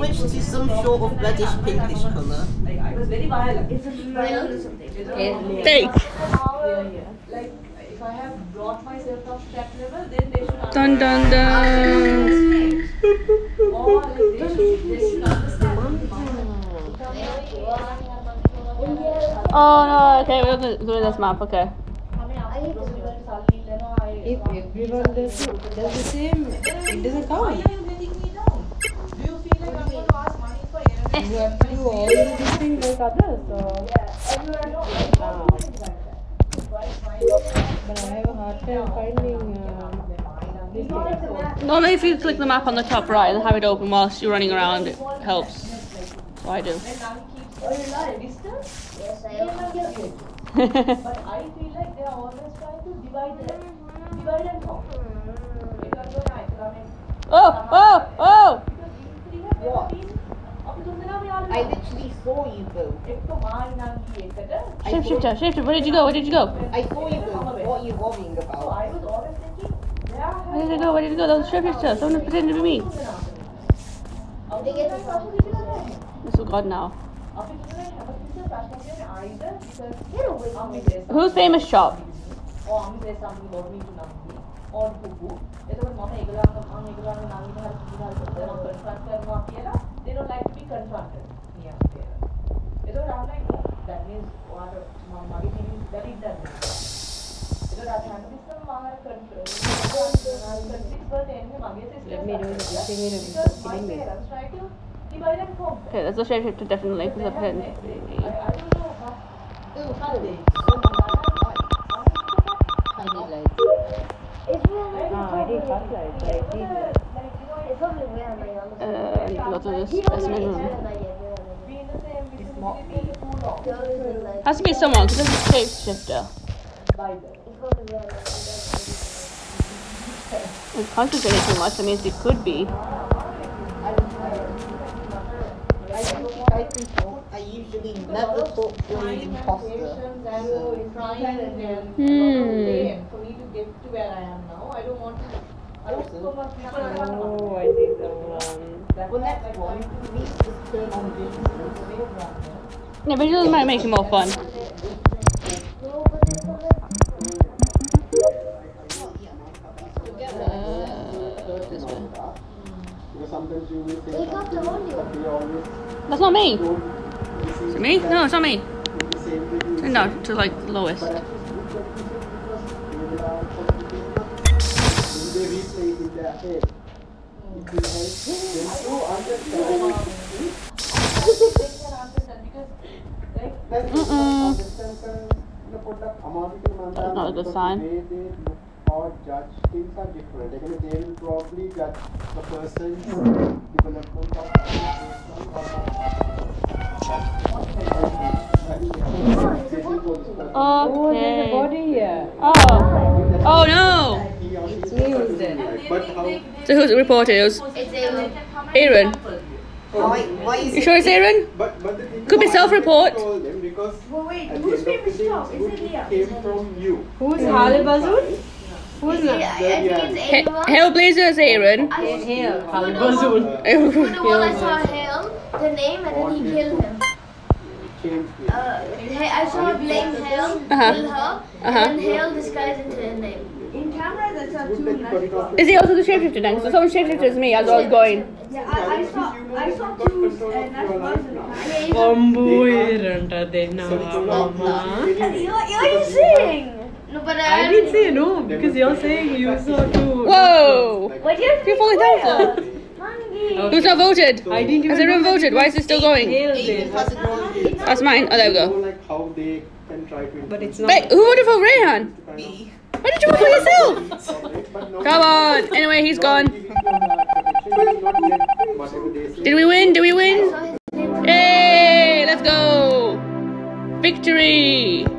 switch to some sort of reddish pinkish colour. I was very violent. It's a violent or something. Take. Like, if I have brought myself up to that level, then they should Dun dun dun. or like they should understand. Oh no, okay, we're doing this map, okay. If everyone does the same, it doesn't count. Why are you letting me down? Do you feel like I'm going to ask money for everything? You have to do all these things like others, so. But I have a hard time finding this thing. Normally if you click the map on the top right and have it open whilst you're running around, it helps. So I do. Yes, I am. But I feel like they are always trying to divide and conquer. Oh! What? I literally saw you both. Shifter, where did you go? I saw you both. What are you worrying about? I was always thinking, Where did you go? That was shifter. Someone pretended to be me. This is God now. Who's famous shop? They don't like to be confronted. That means Let me do this. Okay, that's a shapeshifter definitely because I pretend. I don't know. Ooh, Halloween. I need lights. I did hot lights. I did. I need to go to this specimen room. It's not me. Has to be someone because this is a shapeshifter. It's concentrating too much, that means it could be. I usually never talk to an imposter. For me to get to where I am now, I don't want to. Oh, I see someone. Well, next one, we need to just turn on this. Yeah, but it doesn't make it more fun. This way. That's not me. Is it me? No, it's not me. Turn down to like lowest. That's not a good sign. Or judge things are different. They will probably judge the person's development Oh, there's a body here. Oh no! It's me who's dead. So who's it reported? It was Aaron. Why is You sure it's Aaron? Could be self-report. Wait, who's famous shop? Is it Leah? Came from you. Who's Halibazul? Who's that? I think it's Ava. Hellblazer is Aaron. Hail. Halibazul. On the wall I saw Hale, the name, and then he killed him. I saw Blame Hale, kill her, and then Hale disguised into her name. In cameras, I saw two nice. Is he also the shapeshifter then? So someone shapeshifter is me as I was going. Yeah, I saw two nice ones. You're using. No, but I didn't say no because you're saying you saw two. Whoa! What do you You're falling down for? Who's not voted? I didn't even Has everyone know voted? Why is it still going? Hail did. That's mine. Oh, there we go. Like how they can try to. But it's not. Wait, who voted for Rayhan? me? Why did you vote for yourself? Come on. Anyway, he's gone. Did we win? Did we win? Hey, let's go! Victory!